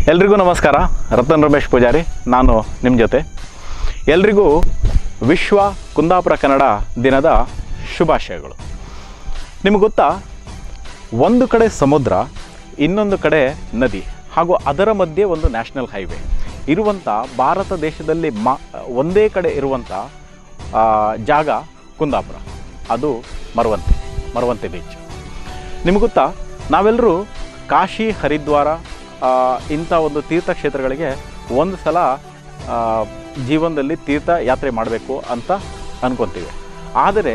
ಎಲ್ರಿಗೂ ನಮಸ್ಕಾರ. ರತನ್ ರಮೇಶ್ ಪೂಜಾರಿ ನಾನು ನಿಮ್ಮ ಜೊತೆ. ಎಲ್ರಿಗೂ ವಿಶ್ವ ಕುಂದಾಪುರ ಕನ್ನಡ ದಿನದ ಶುಭಾಶಯಗಳು. ನಿಮಗೆ ಗೊತ್ತಾ, ಒಂದು ಕಡೆ ಸಮುದ್ರ, ಇನ್ನೊಂದು ಕಡೆ ನದಿ, ಹಾಗೂ ಅದರ ಮಧ್ಯೆ ಒಂದು ನ್ಯಾಷನಲ್ ಹೈವೇ ಇರುವಂಥ ಭಾರತ ದೇಶದಲ್ಲಿ ಒಂದೇ ಕಡೆ ಇರುವಂಥ ಜಾಗ ಕುಂದಾಪುರ. ಅದು ಮರವಂತೆ ಬೀಚ್. ನಿಮಗೆ ಗೊತ್ತಾ, ನಾವೆಲ್ಲರೂ ಕಾಶಿ, ಹರಿದ್ವಾರ ಇಂಥ ಒಂದು ತೀರ್ಥಕ್ಷೇತ್ರಗಳಿಗೆ ಒಂದು ಸಲ ಜೀವನದಲ್ಲಿ ತೀರ್ಥಯಾತ್ರೆ ಮಾಡಬೇಕು ಅಂತ ಅಂದ್ಕೊತೀವಿ. ಆದರೆ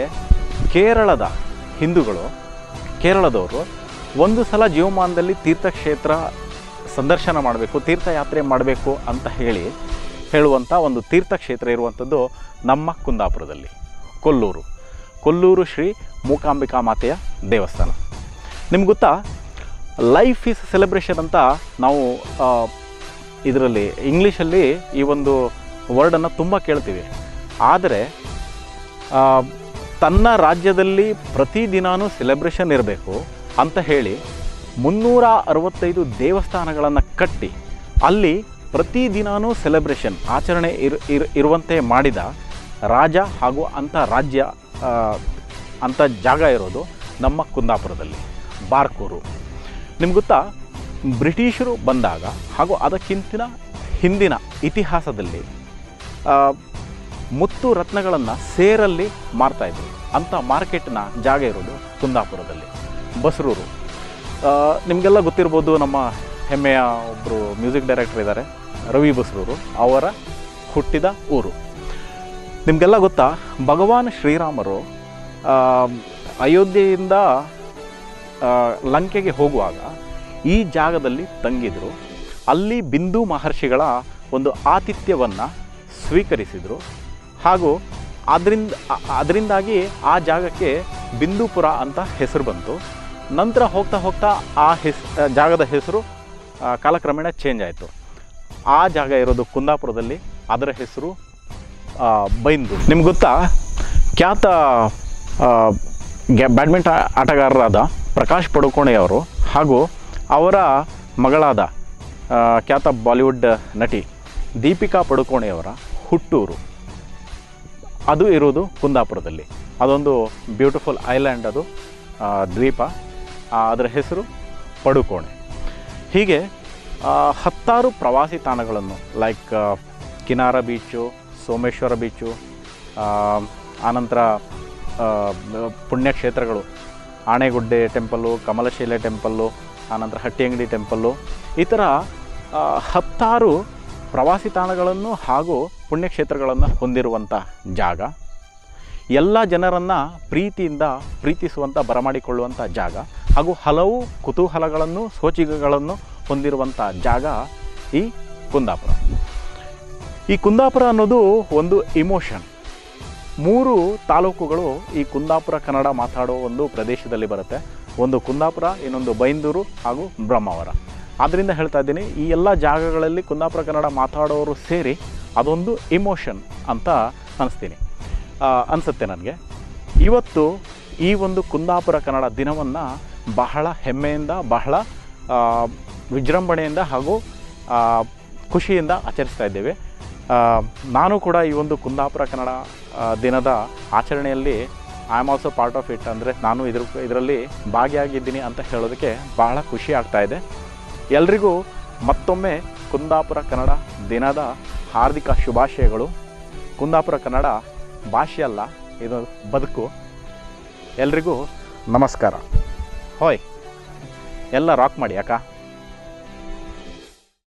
ಕೇರಳದವರು ಒಂದು ಸಲ ಜೀವಮಾನದಲ್ಲಿ ತೀರ್ಥಕ್ಷೇತ್ರ ಸಂದರ್ಶನ ಮಾಡಬೇಕು, ತೀರ್ಥಯಾತ್ರೆ ಮಾಡಬೇಕು ಅಂತ ಹೇಳುವಂಥ ಒಂದು ತೀರ್ಥಕ್ಷೇತ್ರ ಇರುವಂಥದ್ದು ನಮ್ಮ ಕುಂದಾಪುರದಲ್ಲಿ ಕೊಲ್ಲೂರು ಶ್ರೀ ಮೂಕಾಂಬಿಕಾ ಮಾತೆಯ ದೇವಸ್ಥಾನ. ನಿಮ್ಗೆ ಗೊತ್ತಾ, ಲೈಫ್ ಈಸ್ ಸೆಲೆಬ್ರೇಷನ್ ಅಂತ ನಾವು ಇದರಲ್ಲಿ ಇಂಗ್ಲೀಷಲ್ಲಿ ಈ ಒಂದು ವರ್ಡನ್ನು ತುಂಬ ಕೇಳ್ತೀವಿ. ಆದರೆ ತನ್ನ ರಾಜ್ಯದಲ್ಲಿ ಪ್ರತಿದಿನವೂ ಸೆಲೆಬ್ರೇಷನ್ ಇರಬೇಕು ಅಂತ ಹೇಳಿ 365 ದೇವಸ್ಥಾನಗಳನ್ನು ಕಟ್ಟಿ ಅಲ್ಲಿ ಪ್ರತಿದಿನವೂ ಸೆಲೆಬ್ರೇಷನ್ ಆಚರಣೆ ಇರುವಂತೆ ಮಾಡಿದ ರಾಜ ಹಾಗೂ ಅಂಥ ಜಾಗ ಇರೋದು ನಮ್ಮ ಕುಂದಾಪುರದಲ್ಲಿ, ಬಾರ್ಕೂರು. ನಿಮ್ಗೆ ಗೊತ್ತಾ, ಬ್ರಿಟಿಷರು ಬಂದಾಗ ಹಾಗೂ ಅದಕ್ಕಿಂತ ಹಿಂದಿನ ಇತಿಹಾಸದಲ್ಲಿ ಮುತ್ತು ರತ್ನಗಳನ್ನು ಸೇರಲ್ಲಿ ಮಾರ್ತಾಯಿದ್ರು. ಅಂಥ ಮಾರ್ಕೆಟ್ನ ಜಾಗ ಇರೋದು ಕುಂದಾಪುರದಲ್ಲಿ, ಬಸರೂರು. ನಿಮಗೆಲ್ಲ ಗೊತ್ತಿರ್ಬೋದು, ನಮ್ಮ ಹೆಮ್ಮೆಯ ಒಬ್ಬರು ಮ್ಯೂಸಿಕ್ ಡೈರೆಕ್ಟರ್ ಇದ್ದಾರೆ, ರವಿ ಬಸರೂರು. ಅವರ ಹುಟ್ಟಿದ ಊರು. ನಿಮಗೆಲ್ಲ ಗೊತ್ತಾ, ಭಗವಾನ್ ಶ್ರೀರಾಮರು ಅಯೋಧ್ಯೆಯಿಂದ ಲಂಕೆಗೆ ಹೋಗುವಾಗ ಈ ಜಾಗದಲ್ಲಿ ತಂಗಿದ್ರು. ಅಲ್ಲಿ ಬಿಂದು ಮಹರ್ಷಿಗಳ ಒಂದು ಆತಿಥ್ಯವನ್ನು ಸ್ವೀಕರಿಸಿದರು. ಹಾಗೂ ಅದರಿಂದಾಗಿ ಆ ಜಾಗಕ್ಕೆ ಬಿಂದುಪುರ ಅಂತ ಹೆಸರು ಬಂತು. ನಂತರ ಹೋಗ್ತಾ ಆ ಜಾಗದ ಹೆಸರು ಕಾಲಕ್ರಮೇಣ ಚೇಂಜ್ ಆಯಿತು. ಆ ಜಾಗ ಇರೋದು ಕುಂದಾಪುರದಲ್ಲಿ, ಅದರ ಹೆಸರು ಬೈಂದೂರು. ನಿಮ್ಗೆ ಗೊತ್ತಾ, ಖ್ಯಾತ ಬ್ಯಾಡ್ಮಿಂಟನ್ ಆಟಗಾರರಾದ ಪ್ರಕಾಶ್ ಪಡುಕೋಣೆಯವರು ಹಾಗೂ ಅವರ ಮಗಳಾದ ಖ್ಯಾತ ಬಾಲಿವುಡ್ ನಟಿ ದೀಪಿಕಾ ಪಡುಕೋಣೆಯವರ ಹುಟ್ಟೂರು ಅದು ಇರೋದು ಕುಂದಾಪುರದಲ್ಲಿ. ಅದೊಂದು ಬ್ಯೂಟಿಫುಲ್ ಐಲ್ಯಾಂಡ್, ಅದು ದ್ವೀಪ. ಅದರ ಹೆಸರು ಪಡುಕೋಣೆ. ಹೀಗೆ 10 ಪ್ರವಾಸಿ ತಾಣಗಳನ್ನು like Kinara beach, Someshwara beach, ಆನಂತರ ಪುಣ್ಯಕ್ಷೇತ್ರಗಳು ಆಣೆಗುಡ್ಡೆ ಟೆಂಪಲ್ಲು, ಕಮಲಶಿಲೆ ಟೆಂಪಲ್ಲು, ಆನಂತರ ಹಟ್ಟಿಯಂಗಡಿ ಟೆಂಪಲ್ಲು, ಈ ಥರ 10 ಪ್ರವಾಸಿ ತಾಣಗಳನ್ನು ಹಾಗೂ ಪುಣ್ಯಕ್ಷೇತ್ರಗಳನ್ನು ಹೊಂದಿರುವಂಥ ಜಾಗ. ಎಲ್ಲ ಜನರನ್ನು ಪ್ರೀತಿಸುವಂಥ ಬರಮಾಡಿಕೊಳ್ಳುವಂಥ ಜಾಗ, ಹಾಗೂ ಹಲವು ಕುತೂಹಲಗಳನ್ನು, ಸೋಜಿಗಗಳನ್ನು ಹೊಂದಿರುವಂಥ ಜಾಗ ಈ ಕುಂದಾಪುರ. ಈ ಕುಂದಾಪುರ ಅನ್ನೋದು ಒಂದು ಇಮೋಷನ್. 3 ತಾಲೂಕುಗಳು ಈ ಕುಂದಾಪುರ ಕನ್ನಡ ಮಾತಾಡೋ ಒಂದು ಪ್ರದೇಶದಲ್ಲಿ ಬರುತ್ತೆ. ಒಂದು ಕುಂದಾಪುರ, ಇನ್ನೊಂದು ಬೈಂದೂರು ಹಾಗೂ ಬ್ರಹ್ಮಾವರ. ಆದ್ದರಿಂದ ಹೇಳ್ತಾ ಇದ್ದೀನಿ, ಈ ಎಲ್ಲ ಜಾಗಗಳಲ್ಲಿ ಕುಂದಾಪುರ ಕನ್ನಡ ಮಾತಾಡೋರು ಸೇರಿ ಅದೊಂದು ಇಮೋಷನ್ ಅಂತ ಅನಿಸುತ್ತೆ ನನಗೆ. ಇವತ್ತು ಈ ಒಂದು ಕುಂದಾಪುರ ಕನ್ನಡ ದಿನವನ್ನು ಬಹಳ ಹೆಮ್ಮೆಯಿಂದ, ಬಹಳ ವಿಜೃಂಭಣೆಯಿಂದ ಹಾಗೂ ಖುಷಿಯಿಂದ ಆಚರಿಸ್ತಾ ಇದ್ದೇವೆ. ನಾನು ಕೂಡ ಈ ಒಂದು ಕುಂದಾಪುರ ಕನ್ನಡ ದಿನದ ಆಚರಣೆಯಲ್ಲಿ I am also part of it. ಅಂದರೆ ನಾನು ಇದರಲ್ಲಿ ಭಾಗಿಯಾಗಿದ್ದೀನಿ ಅಂತ ಹೇಳೋದಕ್ಕೆ ಬಹಳ ಖುಷಿ ಆಗ್ತಾಯಿದೆ. ಎಲ್ರಿಗೂ ಮತ್ತೊಮ್ಮೆ ಕುಂದಾಪುರ ಕನ್ನಡ ದಿನದ ಹಾರ್ದಿಕ ಶುಭಾಶಯಗಳು. ಕುಂದಾಪುರ ಕನ್ನಡ ಭಾಷೆ ಅಲ್ಲ, ಇದು ಬದುಕು. ಎಲ್ರಿಗೂ ನಮಸ್ಕಾರ. ಹೋಯ್, ಎಲ್ಲ ರಾಕ್ ಮಾಡಿ ಅಕ್ಕ.